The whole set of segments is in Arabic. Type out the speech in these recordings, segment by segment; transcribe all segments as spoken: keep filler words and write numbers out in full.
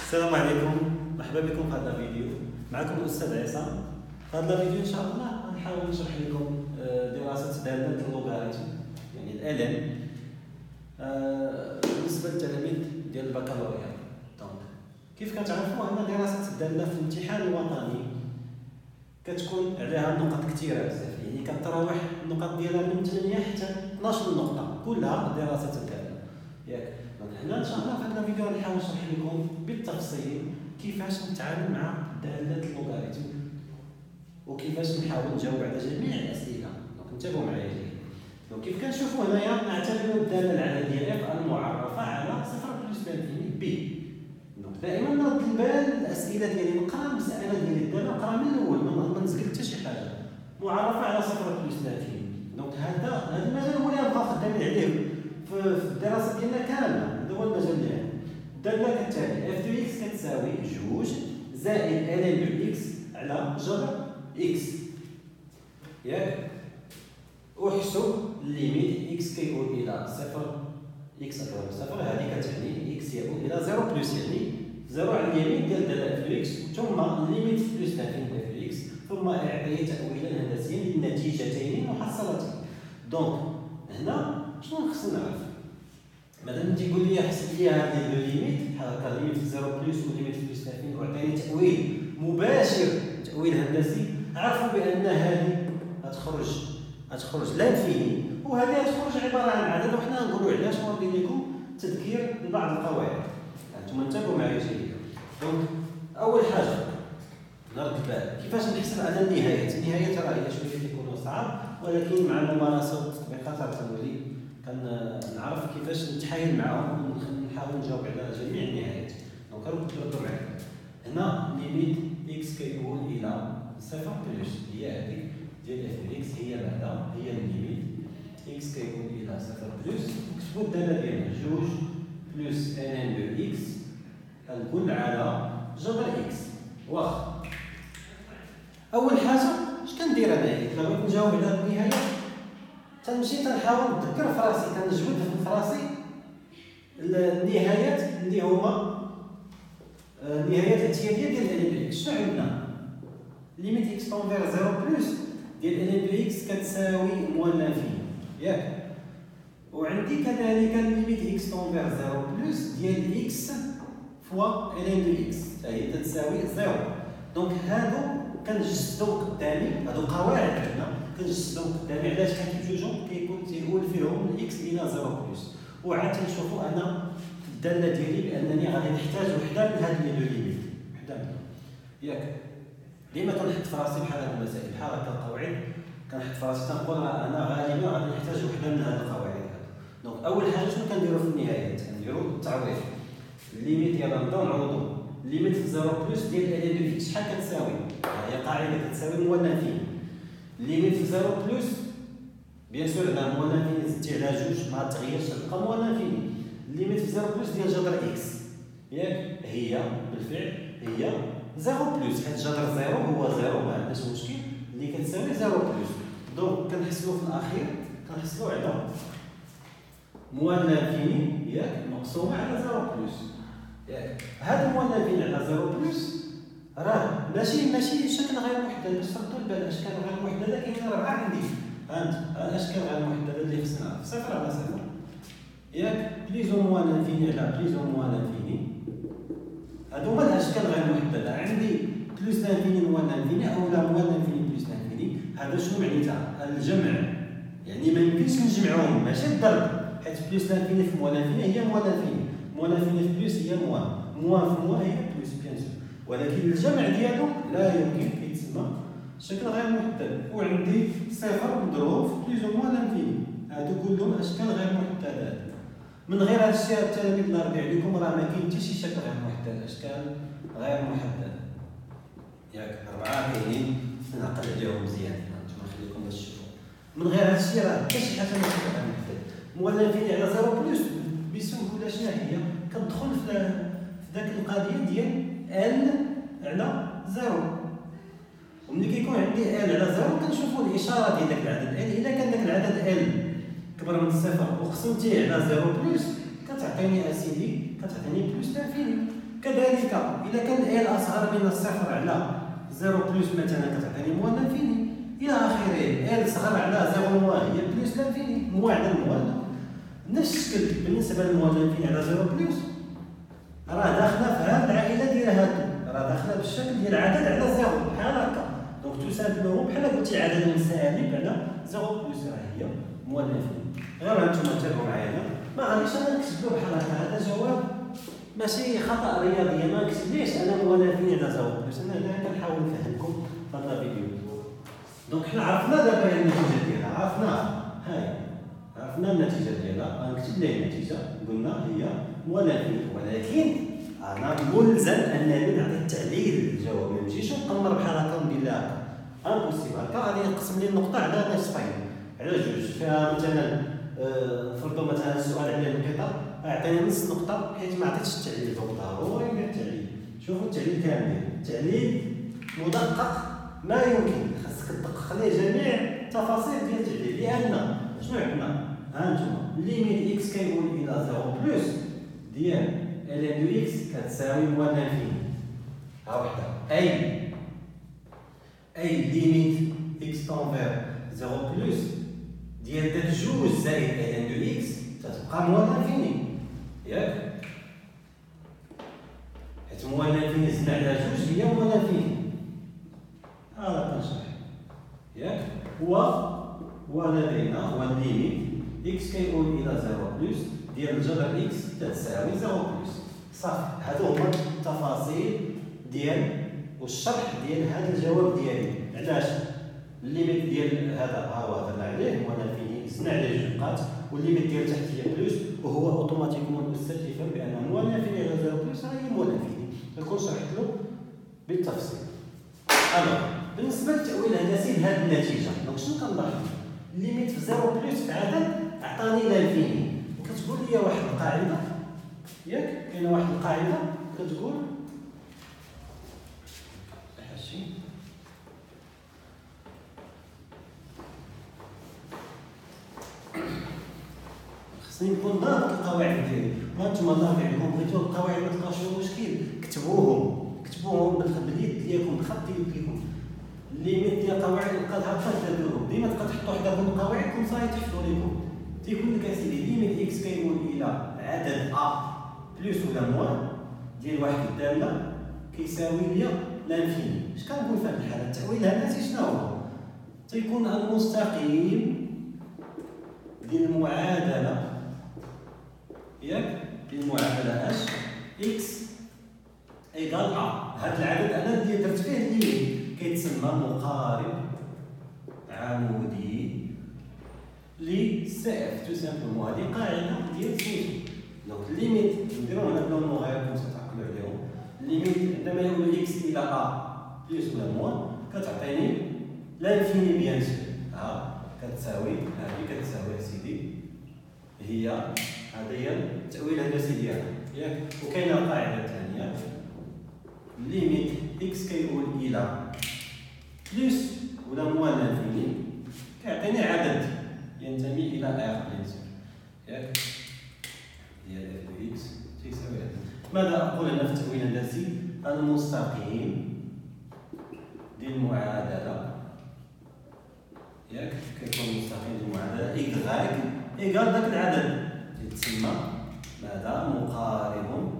السلام عليكم، مرحبا بكم في هذا الفيديو. معكم الاستاذ عصام. في هذا الفيديو ان شاء الله غنحاول نشرح لكم دراسه داله اللوغاريتم يعني الالم بالنسبه للتلاميذ ديال البكالوريا. دونك كيف كتعرفوا ان دراسه الداله في الامتحان الوطني كتكون عليها نقط كثيره بزاف، يعني كتراوح النقط ديالها من ثمانية حتى اثناش نقطه كلها دراسه الداله ياك. دونك هنا ان شاء الله في هذا الفيديو غنحاول نشرح لكم بالتفصيل كيفاش نتعامل مع داله اللوغاريتم وكيفاش نحاول نجاوب على جميع الاسئله. دونك انتبهوا معايا جيد. دونك كيف كنشوفوا هنايا نعتبر الداله العدديه اف المعرفه على صفر بلس لانفيني بي. دونك دائما نرد البال الاسئله ديالي نقرا المساله ديال الداله نقرا من الاول ما نزقل حتى شي حاجه. معرفه على صفر بلس لانفيني. دونك هذا هذا المجال هو اللي نبقاو خدامين عليه في الدراسه ديالنا كامله. هذا هو المجال ديالنا. الداله كالتالي اف دو اكس كتساوي جوج زائد ال دو اكس على جبر اكس ياك. احسب ليميت اكس كيؤول الى صفر اكس اكبر من صفر. هذه كتعني اكس يؤول الى صفر بلس يعني صفر على اليمين ديال داله اف دو اكس ثم ليميت بلس لانفيني اف دو اكس ثم اعطيه تاويلا هندسيا للنتيجتين محصلتين. دونك هنا شنو خصنا نعرف؟ مثلا تيقول لي حسب لي هذه لو ليميت هكا ليميت صفر بلس وليميت بلس لانفيني وعطيني تاويل مباشر تاويل هندسي، عرفوا بان هذه غتخرج غتخرج لانفيني وهذه غتخرج عباره عن عدد. وحنا نقولوا علاش ونوري لكم تذكير ببعض القواعد. انتم انتبهوا معايا جيدا. دونك اول حاجه نرد البال كيفاش نحسب على النهايات. النهايات راه هي شويه تكون صعب، ولكن مع الممارسه والتطبيقات راه تنولي كنعرف كيفاش نتحايل معاهم ونحاول نجاوب على جميع النهايات. دونك ردوا معايا هنا ليميت اكس كيؤول الى صفر بلس هي هذه ديال اف دو اكس هي بعدا هي الليميت اكس كيؤول الى صفر بلس نكتبوا الداله ديالنا جوج بلس ان دو اكس الكل على جبر اكس. واخا اول حاجه اش كندير انايا الا بغيت نجاوب على هذه النهايات تنمشي تنحاول نتذكر في راسي تنجبد في راسي النهايات اللي هما النهايات الاعتياديه ديال ال اكس. شنو عندنا؟ ليميت اكس طونفير صفر بلس ديال ال دو اكس كتساوي موال لانفيني ياك. وعندي كذلك ليميت اكس طونفير صفر بلس ديال اكس فوا ال دو اكس هي تساوي صفر. دونك هادو كنجسدو قدامي هادو قواعد عندنا كنجسدو قدامي علاش كان جوجهم كيكون تيقول فيهم الاكس الى صفر بلس. وعاد تنشوفوا انا الداله ديالي بانني غادي نحتاج وحده من هاد لي دو ليميت وحده منهم ياك. ديما كنحط في راسي بحال هاد المسائل بحال هكا القواعد كنحط في راسي تنقول انا غالبا غادي نحتاج وحده من هاد القواعد هادو. دونك اول حاجه شنو كنديروا في النهايات؟ كنديروا التعويض. الليميت يلا نبداو نعوضوا. ليميت صفر بلس ديال ال دو اكس شحال كتساوي؟ هي قاعده كتساوي موال لانفيني. ليميت صفر بلس بيان سور هنا موال لانفيني زدتي على جوج ما تغيرش تبقى موال لانفيني. ليميت صفر بلس ديال جذر اكس ياك هي بالفعل هي صفر بلس حيت جذر صفر هو صفر ما عندناش مشكل اللي كتساوي صفر بلس. دونك كنحسبوا في الاخير كنحسبوا على موال لانفيني ياك مقسومه على صفر بلس ياك. هذا الموال لانفيني على صفر بلس راه ماشي ماشي شكل غير محدد. باش تردوا البال اشكال غير محدده كاينين اربعه عندي. فهمت الاشكال غير محدده اللي خصنا نعرف صفر على صفر ياك بليز او موان لانفيني على بليز او موان لانفيني. هادو هما الاشكال غير محدده. عندي بلس لانفيني موان لانفيني او لا موان لانفيني بلس لانفيني. هذا شنو معنيتها؟ الجمع يعني ما يمكنش نجمعهم ماشي الضرب حيت بلس لانفيني في موان لانفيني هي موان لانفيني موان لانفيني في بلس هي موان موان في موان هي بلس بيان سور. ولكن الجمع ديالو لا يمكن كيتسمى شكل غير محدد. وعندي صفر مضروب في بليز او موان لانفيني. هادو كلهم اشكال غير محددات. من غير هذا الشيء التلاميذ الله يرضي عليكم راه ما كاين حتى شي شكل غير محدد اشكال غير محدده ياك. اربعه كاينين نعقل عليهم مزيان انتم نخليكم باش تشوفوا. من غير هذا الشيء راه حتى شي حاجه ما شكل غير محدد. موال لانفيني على صفر بلس بسهوله شنو هي؟ كتدخل في ذاك القضيه ديال ال على صفر. وملي كيكون عندي ال على صفر كنشوفوا الاشاره ديال داك العدد ال. الا كان داك العدد ال كبر من صفر وقسمتيه على صفر بلس كتعطيني اسيدي كتعطيني بلس لانفيني. كذلك اذا كان ال اصغر من الصفر على صفر بلس مثلا كتعطيني موال لانفيني الى اخره. ال صغر على صفر موال هي بلس لانفيني موال على الموال. نفس الشكل بالنسبه للموال لانفيني على صفر بلس راه داخله في هذه العائله ديال هادو، راه داخله بالشكل ديال عدد على صفر بحال هكا. دونك تو سامبلومون بحال قلتي عدد سالب على صفر بلس راه هي موال لانفيني. غير هانتوما تابعوا معايا، ما غاديش انا نكتب له بحال هكا. هذا جواب ماشي خطا رياضي، ما نكتبليش انا موال لانفيني على صفر بلس. انا هنا كنحاول نفهمكم في هذا الفيديو. دونك حنا عرفنا دابا النتيجه ديالها، عرفناها هاي، عرفنا النتيجه ديالها. غنكتب ليه النتيجه، قلنا هي موال لانفيني. ولكن انا ملزم انني نعطي التعليل للجواب، ما نمشيش نقمر بحال هكا وندير لها هكا امبوسيبل. هكا غادي نقسم لي النقطه على نصفين، على جوج. فيها مثلا فرضوا مثلا السؤال على الانقطاع، اعطيني نص نقطه حيت ما عطيتش التعليل. دونك ضروري ندير التعليل. شوفوا التعليل كامل، التعليل مدقق ما يمكن، خاصك تدقق ليه جميع التفاصيل ديال التعليل. لان شنو عندنا ها انتما ليميت اكس كيقول الى صفر بلس ديال ال ان دو اكس كتساوي موال لانفيني. ها وحده اي اي ليميت اكس تنفير صفر بلس ديال داك جوج زائد ال ان دو اكس تتبقى موال لانفيني، ياك؟ حيت موال لانفيني زدنا على جوج هي موال لانفيني. هذا كنشرح، ياك؟ هو هو لدينا هو الليميت اكس كيقول الى صفر بلس ديال الجذر اكس تساوي صفر بلس. صافي، هادو هما التفاصيل ديال والشرح ديال هذا الجواب ديالي. علاش؟ الليميت ديال هذا ها هو هضرنا عليه موال لانفيني، زدنا عليه جوج نقاط، والليميت ديال تحت هي بلس، وهو اوتوماتيكمون الاستاذ كيفهم بان موال لانفيني على صفر بلس راه هي موال لانفيني. غنكون شرحت له بالتفصيل. الوغ بالنسبه للتاويل الهندسي لهذه النتيجه، دونك شنو كنلاحظ؟ الليميت في صفر بلس في عدد عطاني لانفيني، وكتقول لي واحد القاعده، ياك؟ كاينه واحد القاعده كتقول هادشي خصني نكون ضابط القواعد ديالي. وانتم الله يعينكم بغيتو القواعد ما تلقاوش فيهم مشكل، كتبوهم كتبوهم باليد ديالكم بخط يديكم. الليميت ديال قواعد القاعده هكا ديروهم ديما، تبقى تحطوا حداكم القواعد كون صاي تحفظوا لكم. تيكون لك اسيدي ليميت اكس كيقول الى عدد ا بلس ولا موان ديال واحد الداله كيساوي ليا لانفيني. اش كنقول في هذه الحاله؟ التاويل الهندسي شنو هو؟ تيكون المستقيم ديال المعادله، ياك؟ ديال المعادله اش اكس ايكال ا. هذا العدد انا اللي درت فيه الليميت كيتسمى مقارب عمودي ل سي اف تو سامبلومون. هذه قاعده ديال سميتو. دونك الليميت نديرو هنا بلون مغاير باش تعقلوا عليهم. الليميت عندما يقول اكس الى ا بلس ولا موان كتعطيني لانفيني بيان سور. ها كتساوي هذه كتساوي سيدي هي هذا هي التاويل الهندسي ديالها، ياك؟ وكاينه القاعده الثانيه ليميت اكس كيقول الى بلس ولا موان لانفيني كيعطيني عدد ينتمي الى ار بيان سور، ياك؟ ديال اف دو اكس تيساوي هذا. ماذا اقول انا في التاويل الهندسي؟ المستقيم ديال المعادله، ياك؟ كيكون المستقيم ديال المعادله اكغاك ايكال داك العدد يتسمى ماذا؟ مقارب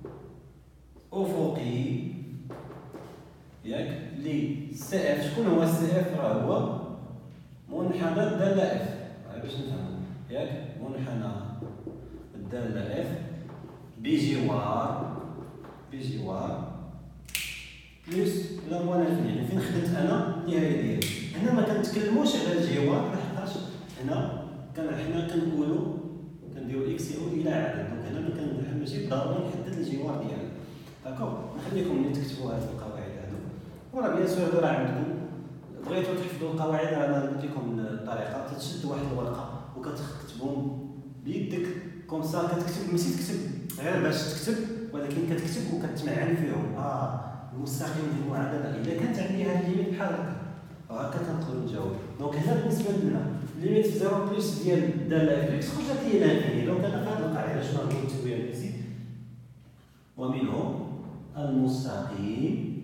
افقي، ياك؟ ل سي اف. شكون هو سي اف؟ راه هو منحنى الداله اف. باش نفهمو، ياك؟ منحنى الداله اف بجوار بجوار بلس ولا موان لانفيني. يعني فين خدمت انا النهايه ديالي؟ هنا ما كنتكلموش على الجوار لحقاش هنا كان حنا كنقولوا كنديروا اكس يعود الى عدد. دونك هنا ما كان ماشي ضروري نحدد الجوار ديالنا، داكوغ؟ نخليكم ملي تكتبوا هذه القواعد هذو، وراه بيان سور هادو راه عندكم. بغيتو تحفظوا القواعد انا قلت لكم الطريقه، تتشد واحد الورقه وكتكتبهم بيدك كوم سا. كتكتب ماشي تكتب غير باش تكتب، ولكن كتكتب وكتمعن فيهم. اه المستقيم ديال المعادله اذا كانت عندي هذه الليميت بحال هكا وهكا كنقدروا نجاوب. دونك هنا بالنسبه لنا الليميت في صفر بلس ديال الداله اف اكس خرجت لي لانفيني. دونك انا في هذه القاعده شنو نقول التاويل الهندسي؟ ومنهم المستقيم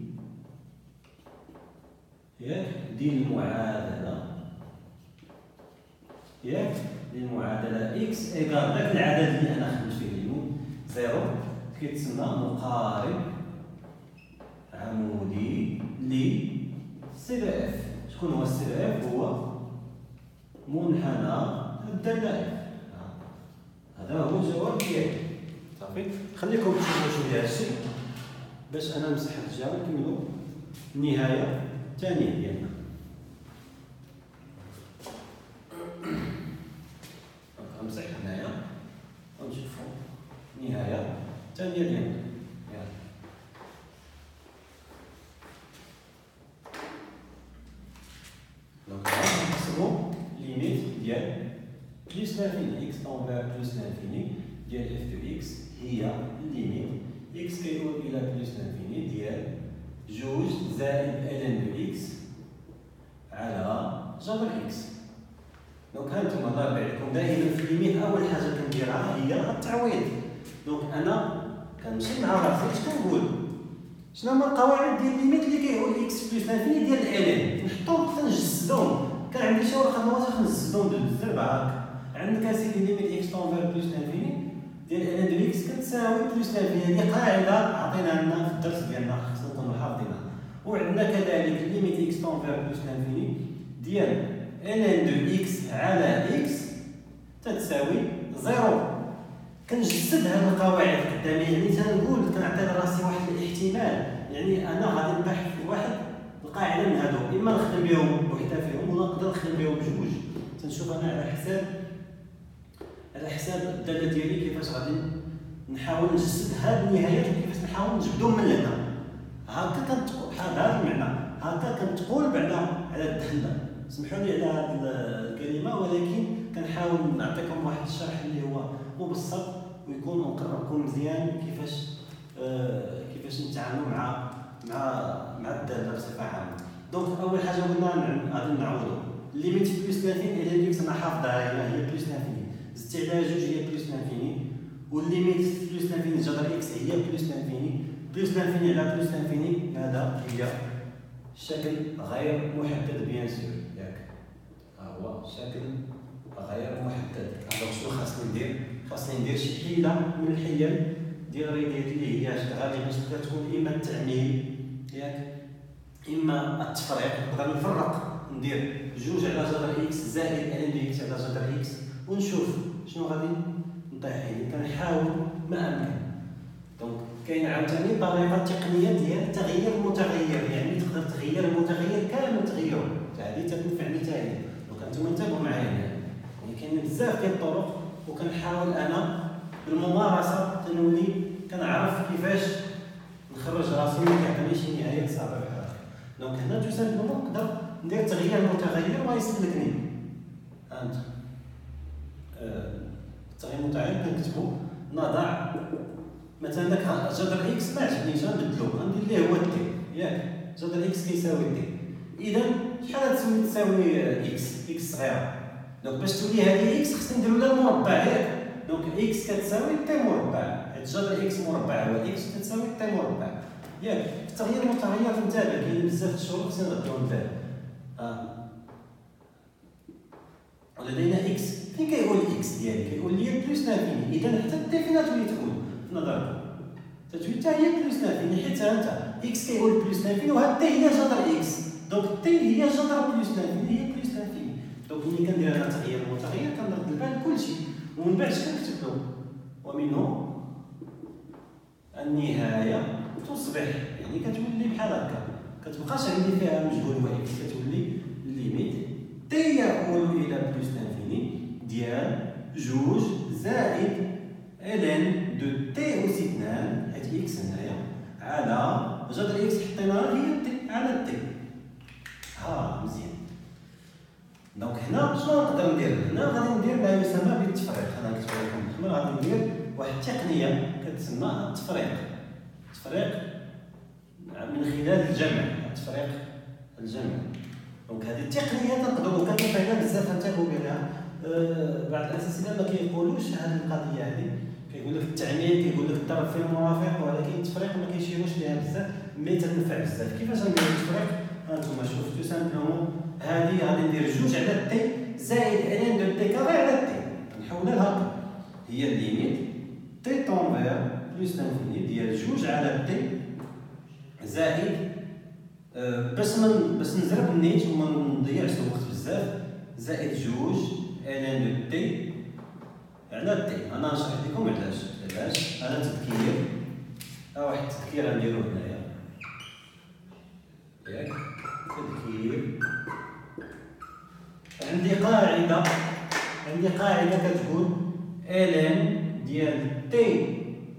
ياك ديال المعادلة ياك ديال المعادلة إكس إيكال داك العدد اللي أنا خدمت فيه اليوم زيرو كيتسمى مقارب عمودي ل سي دي إف. شكون هو السي دي إف؟ هو منحنى الدالة إف. هذا هو الجواب ديالي. صافي خليكم تشوفوا شويه هادشي باش انا نمسح الجواب ونكملوا النهايه الثانيه ديالنا. غنمسح هنايا ونشوفوا النهايه الثانيه ديالنا. دونك غنحسبوا ليميت ديال بلس لانفيني اكس طون بلس لانفيني ديال اف دو اكس هي الليميت اكس كيعود الى بلس لانفيني ديال جوج زائد الان دو اكس على جبر اكس. دونك هانتوما الله يرضي عليكم دائما في الليميت اول حاجه كنديرها هي التعويض. دونك انا كنمشي مع راسي اش كنقول شنو هما القواعد ديال الليميت اللي كيعود اكس بلس لانفيني ديال الان نحطهم كنجسدهم. كان عندي شي ورقه موازيه كنجسدهم بالزربه هكا. عندك اسيدي ليميت اكس طون بلس لانفيني ديال ان دو اكس كتساوي بلس لانفيني. هذه قاعده عطيناها لنا في الدرس ديالنا خصنا نكونوا حافظينها. وعندنا كذلك ليميت اكس طون بلس لانفيني ديال ان دو اكس على اكس تتساوي زيرو. كنجسد هاد القواعد قدامي يعني تنقول كنعطي لراسي واحد الاحتمال. يعني انا غادي نبحث في واحد القاعده من هادو اما نخدم بهم وحده فيهم ولا نقدر نخدم بهم بجوج. تنشوف انا على حساب على حساب الداله ديالي كيفاش غادي نحاول نجسد هاد النهايات وكيفاش نحاول نجبدهم من لهنا. هكا كنتقول بحال هذا المعنى هكا كنتقول بعدا على الداله. سمحوا لي على هاد الكلمه ولكن كنحاول نعطيكم واحد الشرح اللي هو مبسط ويكون مقربكم مزيان كيفاش آه كيفاش نتعاملوا مع مع مع الداله بصفه عامه. دونك اول حاجه قلنا غادي نعوضوا ليميت بلس لانفيني الى اكس انا حافظها هي بلس لانفيني زدت عليها جوج هي بلس لانفيني والليميت بلس لانفيني جذر اكس هي بلس لانفيني بلس لانفيني على بلس لانفيني. هذا هي الشكل غير محدد بيان سور ياك. ها هو شكل غير محدد. دونك شنو خاصني ندير؟ خاصني ندير شي حيله من الحيل ديال ريديت اللي هي غالبا تقدر تكون اما التعميم ياك اما التفريق. نقدر نفرق ندير جوج على جذر اكس زائد ان دي اكس على جذر اكس ونشوف شنو غادي نطيح عليه. كنحاول ما امكن. دونك كاين عاوتاني طريقه تقنيه ديال تغيير المتغير. يعني تقدر تغير المتغير كامل تغيره هذه تنفعني حتى هي. دونك انتم انتبهوا معايا يعني كاين بزاف ديال الطرق وكنحاول انا بالممارسه تنولي كنعرف كيفاش نخرج راسي ما كيعطينيش شي نهايه صعبه بحال هكا. دونك هنا تو سامبلومون نقدر ندير تغيير المتغير ويسلكني. هانت التغيير المتغير كنكتبو نضع مثلا داك جذر اكس ما عجبنيش غنبدلو غندير ليه هو دي ياك جذر اكس كيساوي دي. اذا شحال تساوي تساوي اكس اكس صغيره. دونك باش تولي هذه اكس خصني نديرو لها المربع ياك. دونك اكس كتساوي تي مربع حيت جذر اكس مربع هو اكس كتساوي تي مربع ياك. في التغيير المتغير تنتبه كاين بزاف د الشروط خصنا نغدو نبان. اه ولدينا اكس فين كيقول اكس ديالي كيقول لي بلس لانفيني. اذا حتى تي فين تولي تكون في نظركم تتولي حتى هي بلس لانفيني حيت انت اكس كيقول بلس لانفيني وهاد تي هي جذر اكس. دونك تي هي جذر بلس لانفيني هي بلس لانفيني. دونك ملي كندير انا تغيير المتغير كنرد البال كلشي ومن بعد كنكتب له ومنه النهايه تصبح يعني كتولي بحال هكا كتبقاش عندي فيها مجهول واحد كتولي ليميت تي يؤول الى بلس لانفيني ديال جوج زائد الان دو تي أس اثنان حيت اكس هنايا على جذر اكس حطيناها هي تي على تي. ها مزيان. دونك هنا شنو نقدر ندير؟ هنا غادي ندير ما يسمى بالتفريق. انا كنت لكم بالحمر غادي ندير واحد التقنيه كتسمى التفريق. التفريق من خلال الجمع التفريق الجمع. دونك هذه التقنيه تنقدروا كنفهمها بزاف انتبهوا بها. أه بعض الاساتذه ما كيقولوش هذه القضيه هذه كيقول لك التعميم كيقول لك الضرب في المرافق ولكن التفريق ما كيشيروش لها بزاف. كيفاش غندير التفريق؟ هانتوما شوف تو سامبلومون هادي غادي ندير جوج على تي زائد ان دو تي كاري على تي، نحولها لهكا، هي الليميت تي طونفير بلوس لانفيني ديال جوج على تي زائد أه باش من باش نزرب النيت وما نضيعش الوقت بزاف، زائد جوج ان دو تي على تي. انا نشرح لكم علاش علاش انا تذكير، ها واحد التذكير غنديرو هنايا، ياك تذكير. عندي قاعده عندي قاعده كتقول ln ديال تي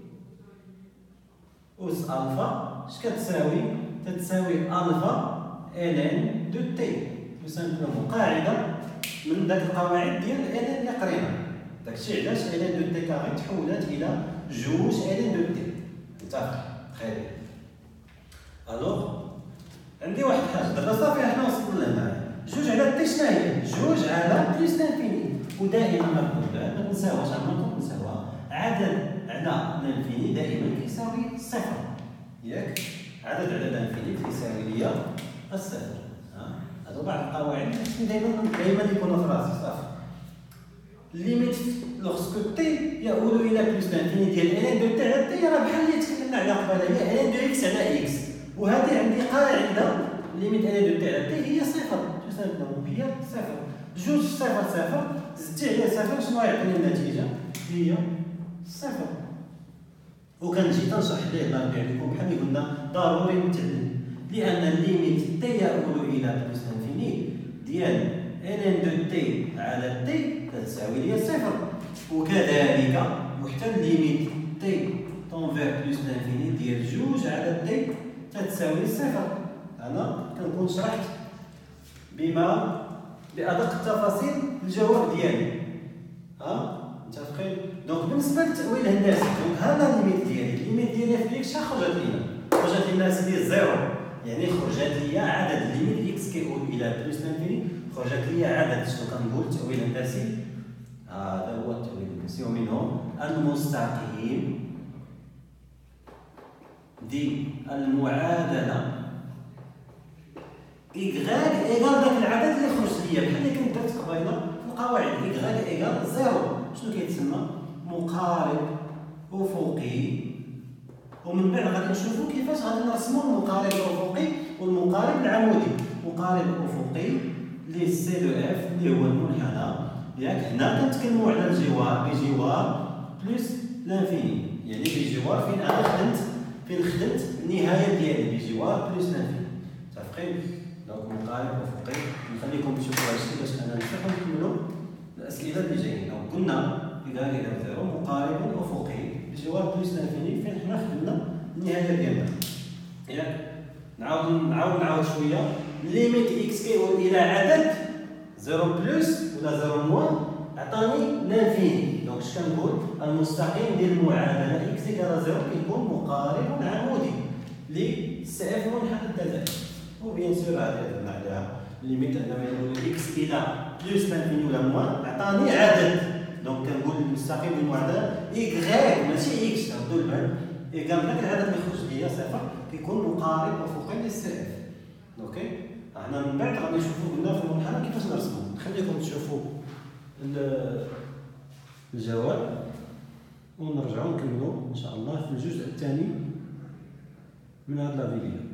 أس ألفا اش كتساوي؟ تتساوي ألفا ln دو تي. تو سامبلومون قاعده من داك القواعد ديال ln اللي قرينا، داكشي علاش ln دو تي كاري تحولات الى جوج ln دو تي. متفق؟ خير. الوغ عندي واحد الحاجه دابا صافي حنا وصلنا لهنا، جوج على تي شنو هي؟ جوج على بليس لانفيني، ودائما ما نقولها ما نساوهاش، عمركم نساوها، عدد على لانفيني دائما كيساوي صفر، ياك؟ عدد على لانفيني كيساوي ليا الصفر. ها هادو بعض القواعد اللي خصني دائما دائما يكونوا في راسي. صافي ليميت لوغسكو تي يؤول الى بليس لانفيني ديال ان دو تي على تي، راه بحال اللي تكلمنا عليها قبيله، هي ان دو اكس على اكس، وهذه عندي قاعده ليميت ان دو تي على تي هي صفر. شو سامبلومون هي صفر، جوج صفر صفر زدتي عليها صفر شنو غيعطيني النتيجه؟ هي صفر. وكنجي تنشرح ليه الله يرضي عليكم بحال اللي قلنا ضروري نتعلم، لان الليميت تي يؤول الى بلس انفيني ديال ان دو تي على تي كتساوي ليا صفر، وكذلك وحتى الليميت تي تونفير بلس انفيني ديال جوج على تي تتساوي صفر. انا كنكون شرحت بما بادق التفاصيل الجواب ديالي. ها متفقين؟ دونك بالنسبه للتاويل الهندسي، دونك هذا الليميت ديالي، الليميت ديالي في اكس شحال خرجت لينا؟ خرجت لينا سيدي زيرو، يعني خرجت ليا عدد الليميت اكس كيؤول الى بلس لانفيني، خرجت ليا عدد شنو كنقول التاويل الهندسي؟ هذا هو التاويل الهندسي، ومنهم المستقيم دي المعادله إيكغاك إيكال داك العدد اللي خرج ليا، بحال اللي كنت درت قبيله في القواعد، إيكغاك إيكال زيرو. شنو كيتسمى؟ مقارب أفقي. ومن بعد غادي نشوفو كيفاش غادي نرسمو المقارب الأفقي والمقارب العمودي. مقارب أفقي اللي سي دو اف اللي هو المنحنى، ياك؟ هنا كنتكلمو على الجوار بجوار بلس لانفيني، يعني بجوار فين أنا خدمت فين خدمت النهاية ديالي بجوار بلس لانفيني. متفقين؟ دونك مقارب افقي. نخليكم تشوفوا هادشي باش انا نفتحو نكملوا الاسئله اللي جايين. دونك قلنا اذا الى زيرو مقارب افقي بجوار بلس لانفيني فين حنا خدمنا النهايه ديالنا، ياك؟ نعاود نعاود نعاود شويه. ليميت اكس كيؤول الى عدد زيرو بلس ولا زيرو موان عطاني لانفيني. دونك اش كنقول؟ المستقيم ديال المعادله اكس كرا زيرو كيكون مقارب عمودي لسي اف منحنى الدلاله. وبيان سور هذه هضرنا عليها ليميت عندما يقول اكس الى بلس لانفيني ولا موان عطاني عدد، دونك كنقول المستقيم ديال المعادله ايكغيك ماشي اكس، ردوا البال، ايكال داك العدد اللي خرج ليا صفر كيكون مقارب افقي للسي اف. اوكي، حنا من بعد غادي نشوفوا قلنا في المنحنى كيفاش نرسمو. نخليكم تشوفوا الجواب ونرجعوا نكملوا ان شاء الله في الجزء الثاني من هذا الفيديو.